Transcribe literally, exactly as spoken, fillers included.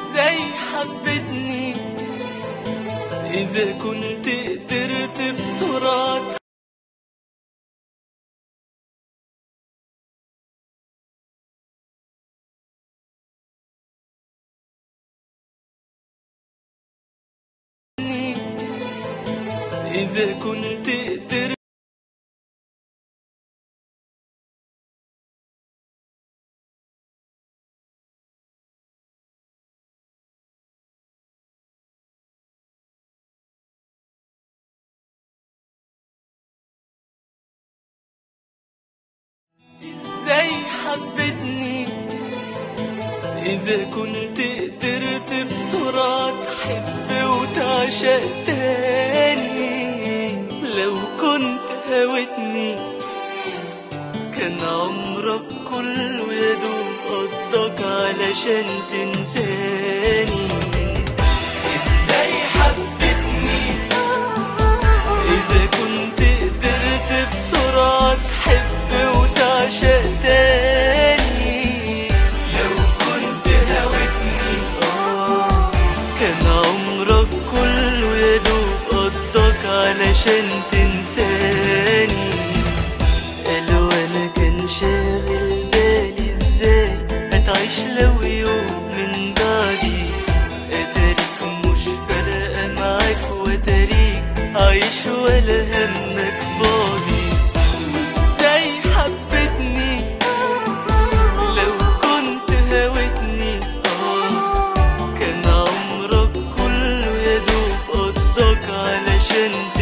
ازاي حبتني، إذا كنت قدرت بسرعة إذا كنت قدرت ازاي حبتني، إذا كنت قدرت بسرعة تحب وتعشق تاني. لو كنت هوتني كان عمرك كله يدوم قضاك علشان تنساني. ازاي حبتني، إذا كنت قدرت بسرعة تحب وتعشق تاني. لو كنت هوتني آه كان عمرك كله يدوب قضاك علشان تنساني. قالوا أنا كان شاغل بالي ازاي هتعيش لو يوم من بعدي. أتاريك مش فارقة معاك وأتاريك عايش ولا همك فاضي. ازاي حبتني، لو كنت هوتني آه كان عمرك كله يدوب قضاك علشان